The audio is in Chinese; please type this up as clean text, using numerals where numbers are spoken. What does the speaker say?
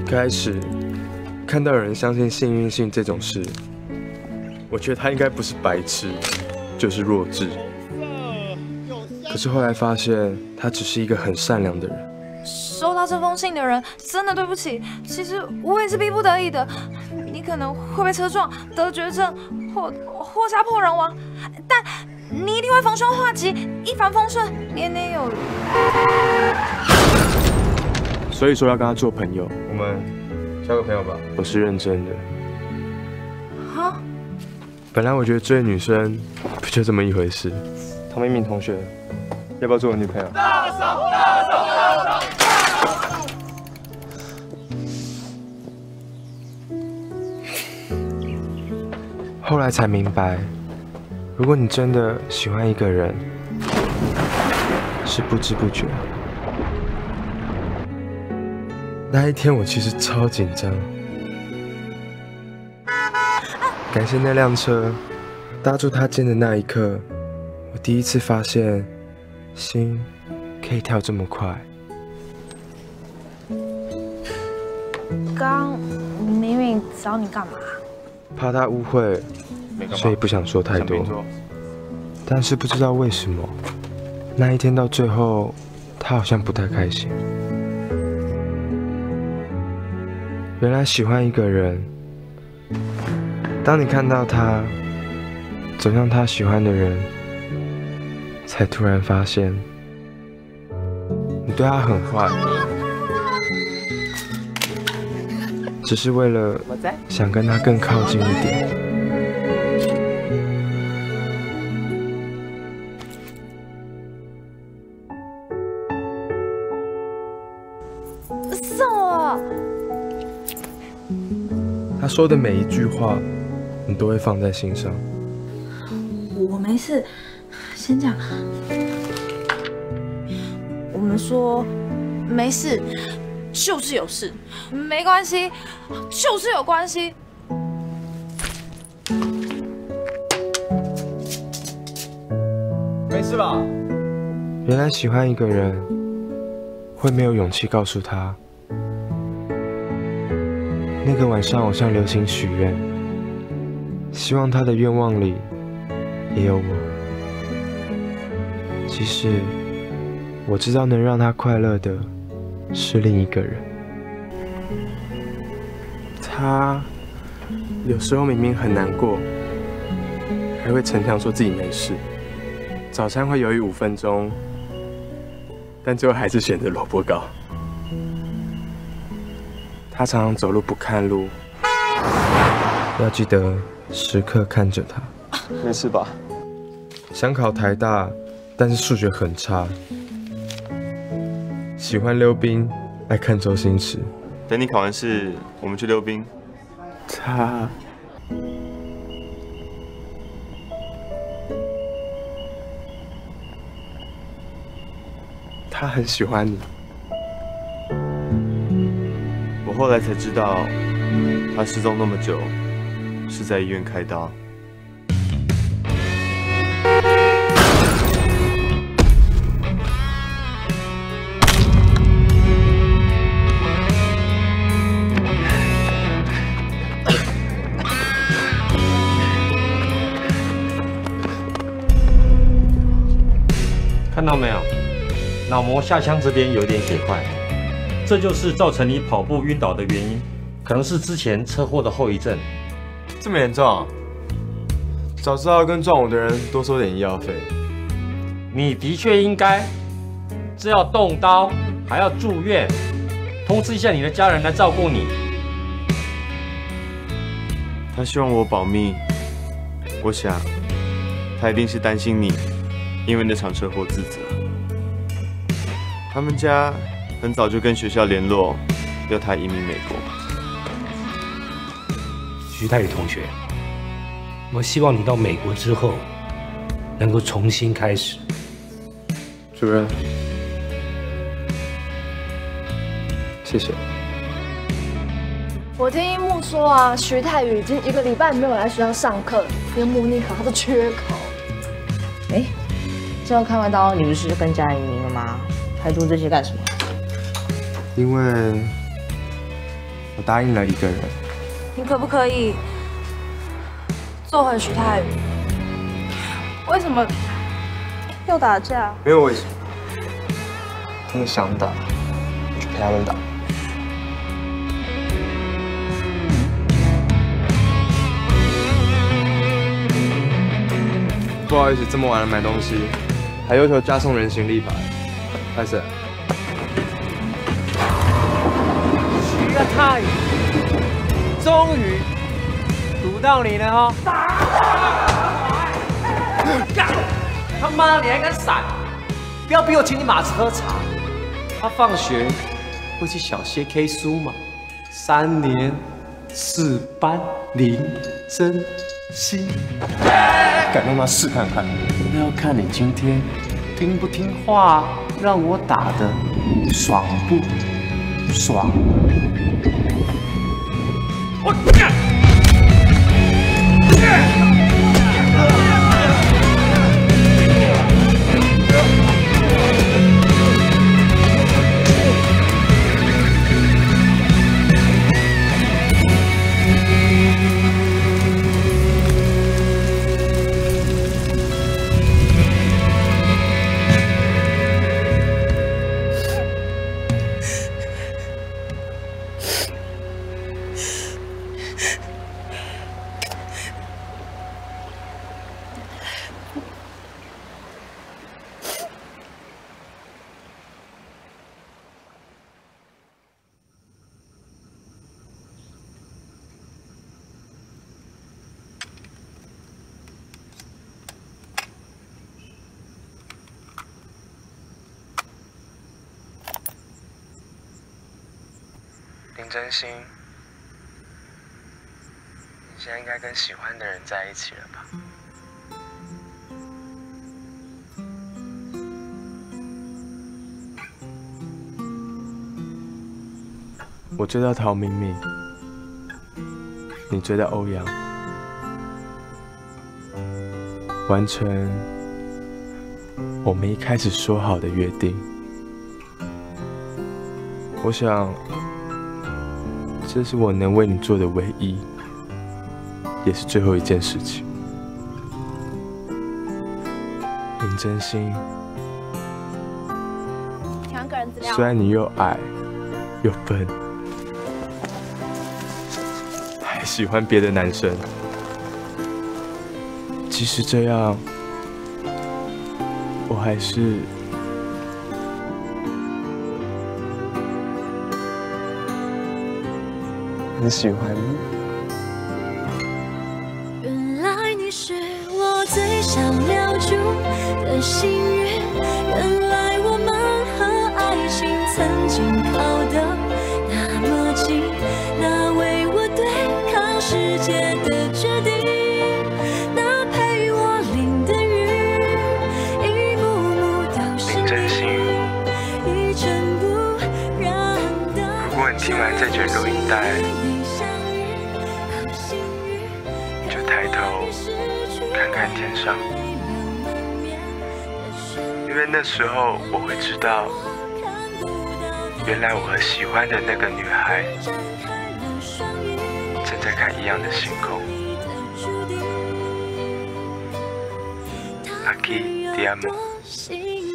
开始看到有人相信幸运性这种事，我觉得他应该不是白痴，就是弱智。可是后来发现，他只是一个很善良的人。 收到这封信的人，真的对不起。其实我也是逼不得已的。你可能会被车撞、得绝症，或家破人亡，但你一定会逢凶化吉，一帆风顺，年年有余。 所以说要跟他做朋友，我们交个朋友吧。我是认真的。 啊？ 本来我觉得追女生不就这么一回事。唐明明同学，要不要做我女朋友？大嫂，大嫂，大嫂！后来才明白，如果你真的喜欢一个人，是不知不觉。那一天我其实超紧张，感谢那辆车，搭住他肩的那一刻，我第一次发现，心可以跳这么快。 刚明明找你干嘛？ 怕他误会，所以不想说太多。但是不知道为什么，那一天到最后，他好像不太开心。原来喜欢一个人，当你看到他走向他喜欢的人，才突然发现，你对他很坏，只是为了想跟他更靠近一点。 送我。 他说的每一句话，你都会放在心上。 我没事，先讲。我们说没事，就是有事；没关系，就是有关系。 没事吧？原来喜欢一个人，会没有勇气告诉他。那个晚上，我向流星许愿，希望他的愿望里也有我。其实我知道，能让他快乐的是另一个人。他有时候明明很难过，还会逞强说自己没事。早餐会犹豫5分钟，但最后还是选择萝卜糕。他常常走路不看路，要记得时刻看着他。没事吧？想考台大，但是数学很差。喜欢溜冰，爱看周星驰。 等你考完试，我们去溜冰。 他很喜欢你。 我后来才知道，他失踪那么久，是在医院开刀。 看到没有？脑膜下腔这边有点血块，这就是造成你跑步晕倒的原因，可能是之前车祸的后遗症。 这么严重？早知道跟撞我的人多收点医药费。 你的确应该，这要动刀，还要住院，通知一下你的家人来照顾你。 他希望我保密，我想他一定是担心你因为那场车祸自责。他们家很早就跟学校联络，要他移民美国。 徐泰宇同学，我希望你到美国之后能够重新开始。 主任，谢谢。 我听樱木说啊，徐泰宇已经1个礼拜没有来学校上课，连模拟考他都缺考。 哎，之后看完刀，你不是就跟家人移民了吗？还做这些干什么？ 因为我答应了一个人。 你可不可以做回徐太宇？为什么又打架？ 没有为什么，他们想打，就陪他们打。不好意思，这么晚了买东西，还要求加送人形立牌，拍摄。 徐太宇，终于堵到你了哦！干！他妈你还敢闪？不要逼我请你马子喝茶。他放学会去小歇 K 书嘛？3年4班林真心。 敢他妈试看看？ 那要看你今天听不听话，让我打的爽不爽？我干！ 林真心，你现在应该跟喜欢的人在一起了吧？我追到陶明明，你追到欧阳，完成我们一开始说好的约定。我想，这是我能为你做的唯一，也是最后一件事情。林真心， 抢个人资料。 虽然你又矮又笨，还喜欢别的男生，即使这样，我还是很喜欢你。 原来你是我最想留住的幸运，原来我们和爱情曾经靠得那么近，那为我对抗世界的决定，那陪我淋的雨，一幕幕都是你，一尘不染的。 如果你听完这卷录音带，就抬头看看天上，因为那时候我会知道，原来我和喜欢的那个女孩正在看一样的星空。Aquí te amo。